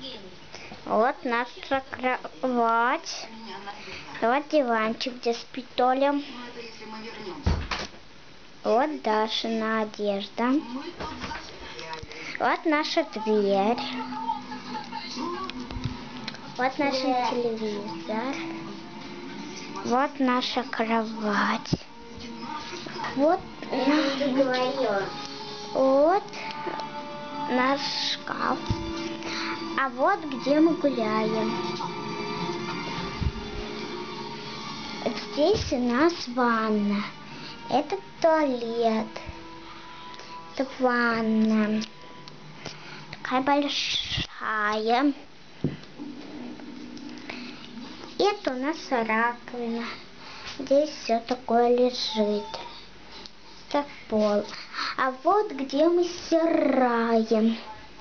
Вот наша кровать. Вот диванчик, где спит Толя. Вот Дашина одежда. Вот наша дверь. Вот наш телевизор. Вот наша кровать. Вот наш шкаф. А вот где мы гуляем. Здесь у нас ванна. Это туалет. Это ванна. Такая большая. Это у нас раковина. Здесь все такое лежит. Это пол. А вот где мы стираем.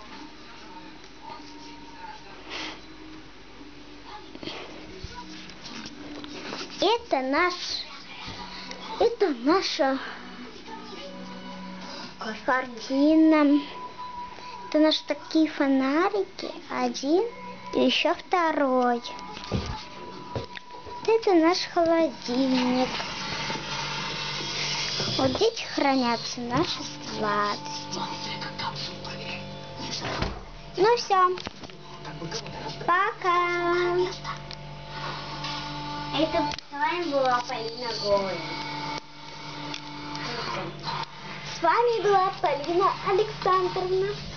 Это наша картина. Это наши такие фонарики. Один и еще второй. Это наш холодильник. Вот здесь хранятся наши сладости. Ну все. Пока. Это с вами была Полина Голая. С вами была Полина Александровна.